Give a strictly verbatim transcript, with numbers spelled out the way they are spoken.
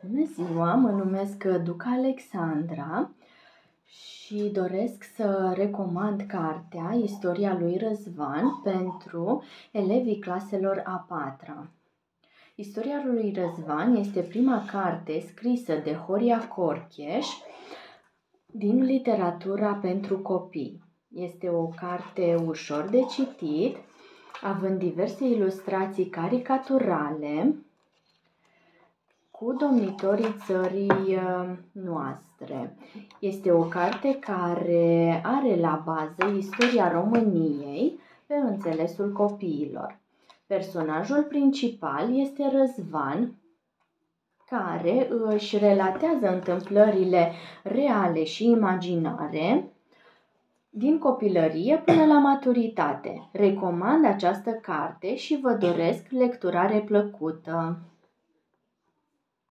Bună ziua, mă numesc Duca Alexandra și doresc să recomand cartea Istoria lui Răzvan pentru elevii claselor a patra. Istoria lui Răzvan este prima carte scrisă de Horia Korcheș din literatura pentru copii. Este o carte ușor de citit, având diverse ilustrații caricaturale cu domnitorii țării noastre. Este o carte care are la bază istoria României pe înțelesul copiilor. Personajul principal este Răzvan, care își relatează întâmplările reale și imaginare din copilărie până la maturitate. Recomand această carte și vă doresc lecturare plăcută.